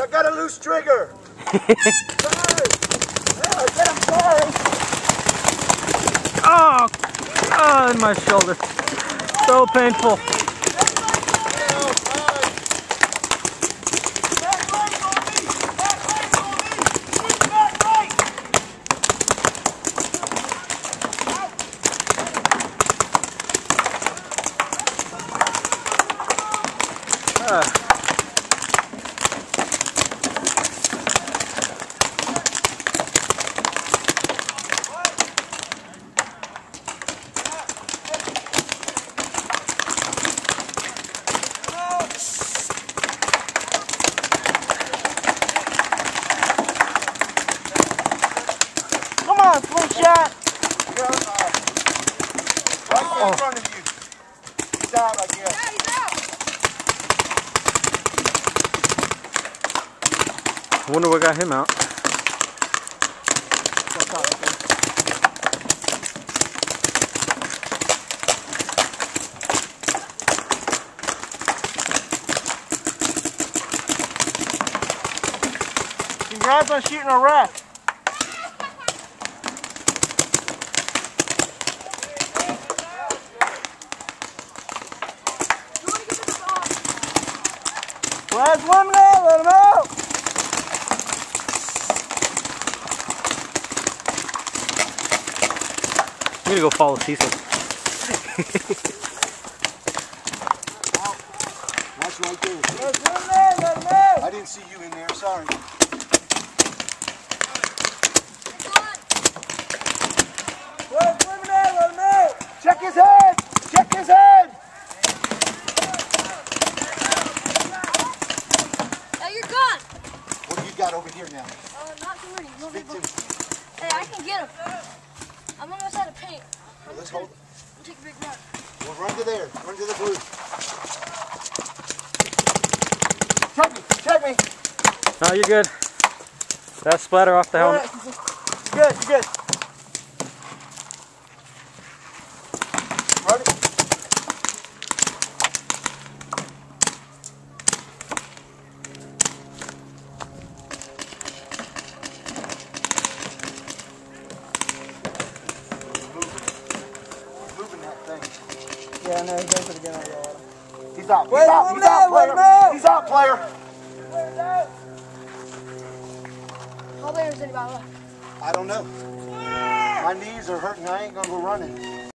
got a loose trigger. Sorry. I said I'm sorry. Oh, in my shoulder. So painful. Come on, slingshot! Right in front of you. He's out, I guess. Yeah, he's out. I wonder what got him out. Congrats on shooting a wreck. Last one now, let him out! I'm gonna go follow Cecil. That's right there. Last one there, let him out. I didn't see you in there, sorry. Last one there, let him out. Check his head! Check his head! You're gone. What do you got over here now? Not too many. No Speak to me. Hey, I can get him. I'm almost out of paint. Well, let's hold it. We'll take a big run. We'll run to there. Run to the blue. Check me. Check me. No, you're good. That splatter off the helmet. Good. Good. Run it. Yeah, I know, he's going to get on the water. He's out. He's out, player. He's out, player. How big is anybody left? I don't know. My knees are hurting. I ain't going to go running.